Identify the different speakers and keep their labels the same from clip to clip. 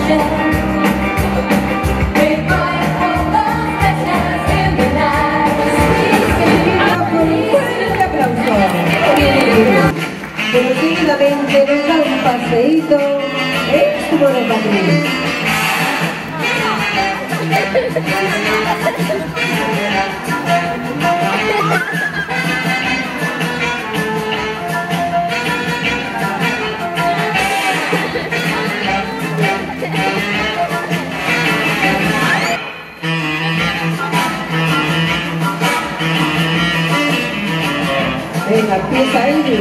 Speaker 1: Pero seguidamente nos da un paseíto en su monopatín. Venga, empieza Elvis.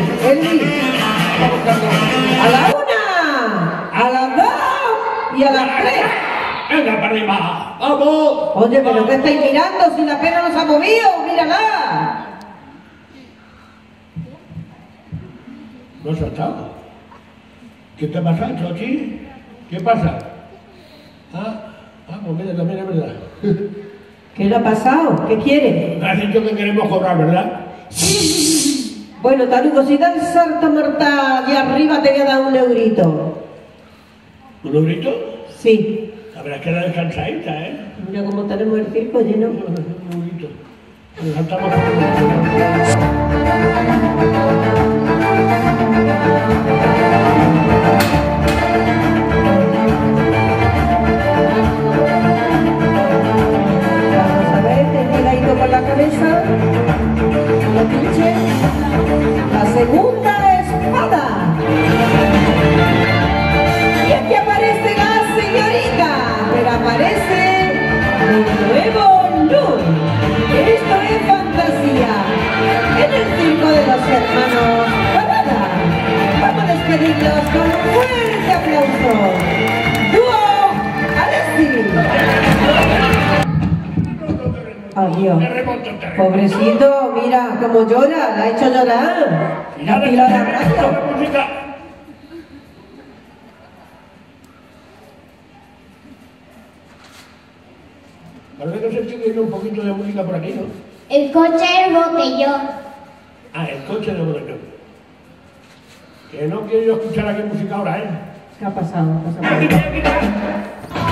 Speaker 1: A la 1, a las 2 y a las 3.
Speaker 2: Venga para arriba, vamos.
Speaker 1: Oye, pero ¿qué estáis mirando? Si la pena no se ha movido, mírala.
Speaker 2: ¿No se ha echado? ¿Qué te pasa, Chochi? ¿Qué pasa? Pues mira, también es verdad.
Speaker 1: ¿Qué le ha pasado? ¿Qué quiere?
Speaker 2: Me has dicho que queremos cobrar, ¿verdad?
Speaker 1: Bueno, Tarugo, si das salto mortal y arriba te voy a dar un eurito.
Speaker 2: ¿Un eurito?
Speaker 1: Sí.
Speaker 2: La verdad es que la descansadita, ¿eh?
Speaker 1: Mira cómo tenemos el circo lleno.
Speaker 2: Un eurito. Nos saltamos.
Speaker 1: Vamos a ver, ten cuidadito con la cabeza. La pinche. La segunda espada. Y aquí aparece la señorita, pero aparece un nuevo look. Esto es fantasía. En el circo de los hermanos Parada. Vamos a despedirlos con un fuerte aplauso. ¡Dúo Alessi! Adiós. Pobrecito, mira cómo llora, la ha hecho llorar. La pila de abrazo.
Speaker 2: Parece que se estoy viendo un poquito de música por aquí, ¿no?
Speaker 3: El coche es botellón.
Speaker 2: El coche de botellón. Que no quiero yo escuchar aquí música ahora, ¿eh?
Speaker 1: ¿Qué ha pasado? ¿Qué ha pasado?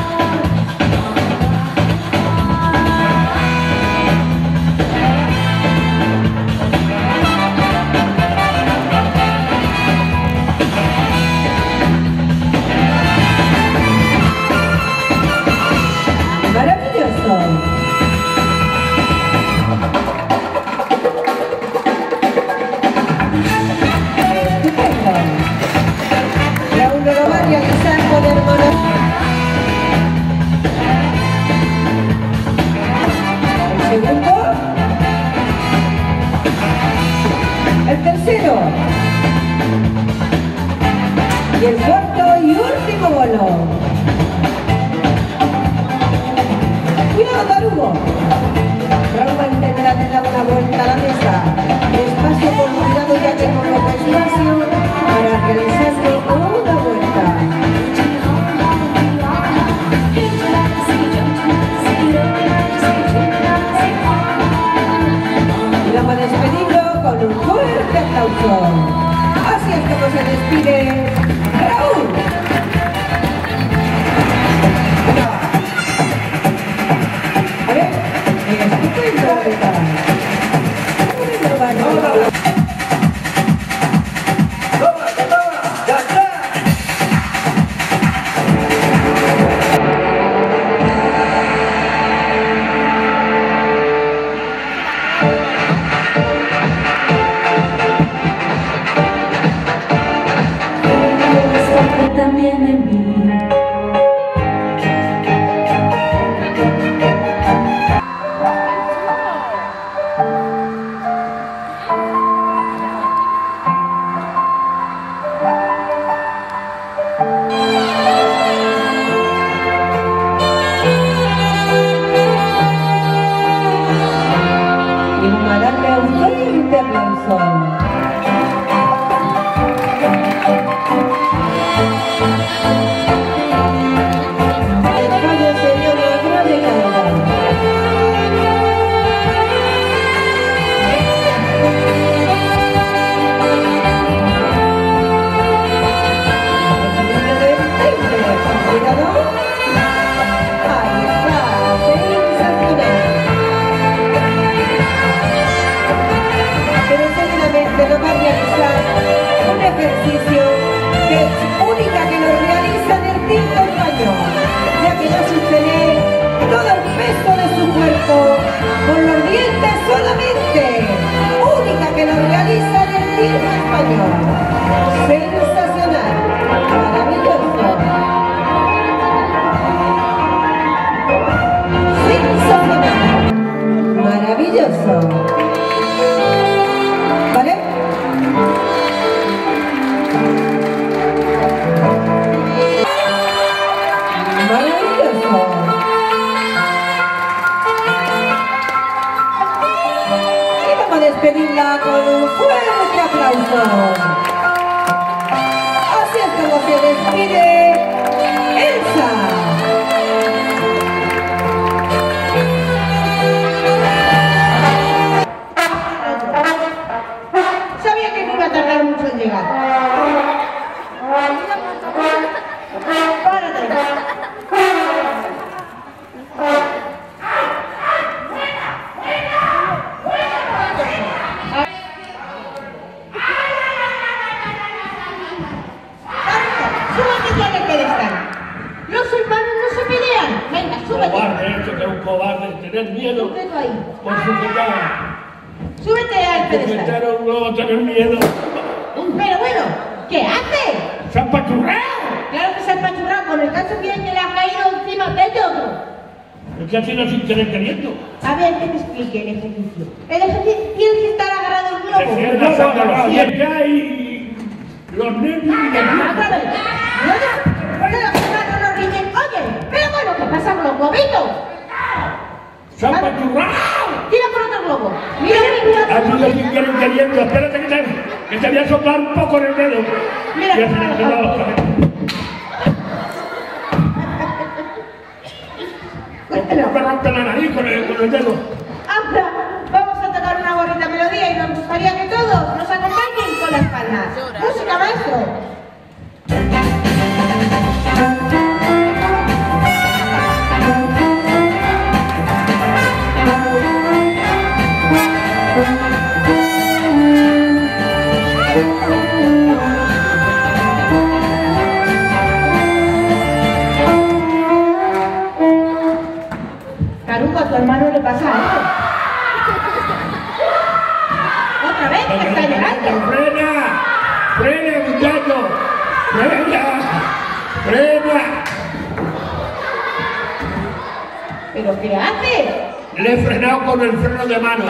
Speaker 1: El tercero y el cuarto y último bolo. Cuidado, Tarugo. Raúl intentará dar una vuelta a la mesa. Despacio con cuidado, ya que con poco espacio para realizarlo una vuelta. Y vamos a despedirlo con un fuerte aplauso. Así es como se despide Raúl. A ver, estupendo,
Speaker 4: también en mí.
Speaker 1: Y vamos a darle un fuerte aplauso. Cuidado. plato con los dientes solamente, única que lo realiza en el circo español. Sensacional, maravilloso. Sensacional, maravilloso. ¿Vale? Maravilloso. Y vamos a despedirla con un fuerte aplauso. Así es como se despide Elsa. Sabía que no iba a tardar mucho en llegar. Párate. Súbete tú en el pedestal. Los hermanos no se pelean. Venga, súbete.
Speaker 2: Cobarde, que un cobarde, tener miedo.
Speaker 1: Súbete ahí.
Speaker 2: Por sujetar.
Speaker 1: Súbete al pedestal.
Speaker 2: Sujetar a un globo, tener miedo.
Speaker 1: Pero bueno, ¿qué hace?
Speaker 2: ¡Se han pachurrado!
Speaker 1: Claro que se ha empachurrado con el caso bien que le ha caído encima de otro.
Speaker 2: Es que así no sin querer queriendo.
Speaker 1: A ver, que te explique el ejercicio. El ejercicio tiene que estar agarrado al globo.
Speaker 2: Se cierra sangre los pies y los nervios y
Speaker 1: Otra
Speaker 2: demás.
Speaker 1: vez. Oye, los hermanos nos riñen. Oye, pero bueno, ¿qué pasa con los globitos?
Speaker 2: ¡Se han pachurrado!
Speaker 1: Tira por otro globo. Mira, mira.
Speaker 2: Así no sin querer queriendo. Espérate que te voy a soplar un poco en el dedo.
Speaker 1: Mira.
Speaker 2: Y así me quedo otra vez. Me rompe la nariz con el dedo.
Speaker 1: Ahora vamos a tocar una bonita melodía y nos gustaría que todos nos acompañen con las palmas. Música, maestro. Caruco, a tu hermano le pasa algo. Otra vez, que está llorando.
Speaker 2: ¡Frena! ¡Frena, muchacho! ¡Frena! ¡Frena!
Speaker 1: ¿Pero qué hace?
Speaker 2: Le he frenado con el freno de mano.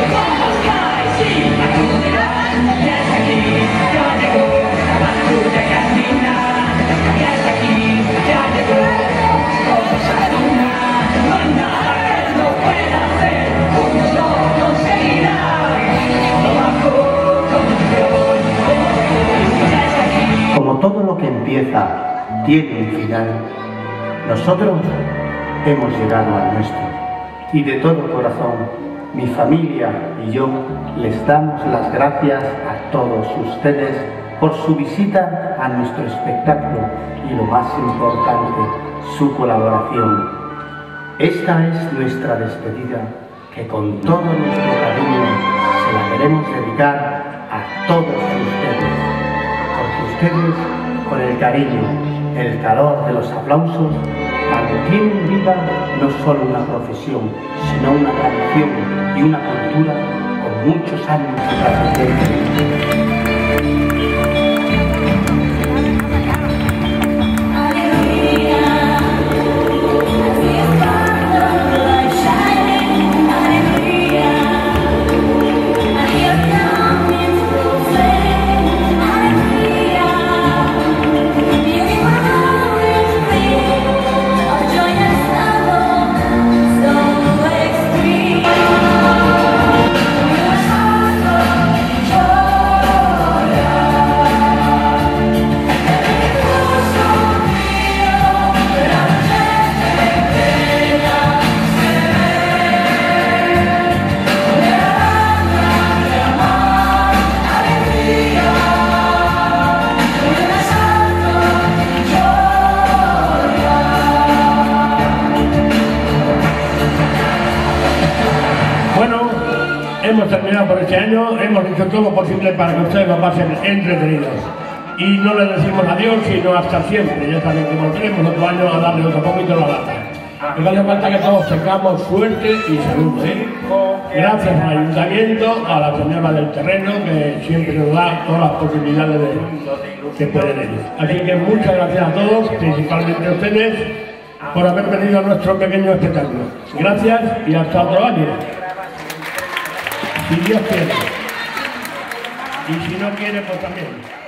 Speaker 5: Como todo lo que empieza tiene un final, nosotros hemos llegado al nuestro. Y de todo corazón, mi familia y yo les damos las gracias a todos ustedes por su visita a nuestro espectáculo y lo más importante, su colaboración. Esta es nuestra despedida, que con todo nuestro cariño se la queremos dedicar a todos ustedes, porque ustedes, con el cariño, el calor de los aplausos, mantienen viva no solo una profesión, sino una tradición y una cultura con muchos años de trascendencia.
Speaker 2: Hemos terminado por este año, hemos hecho todo lo posible para que ustedes lo pasen entretenidos. Y no les decimos adiós, sino hasta siempre. Ya saben que volveremos otro año a darle otro poquito la lata. Nos hace falta que todos tengamos suerte y salud, ¿eh? Gracias al Ayuntamiento, a la señora del terreno, que siempre nos da todas las posibilidades que pueden ellos. Así que muchas gracias a todos, principalmente a ustedes, por haber venido a nuestro pequeño espectáculo. Gracias y hasta otro año. Si Dios quiere. Y si no quiere, pues también.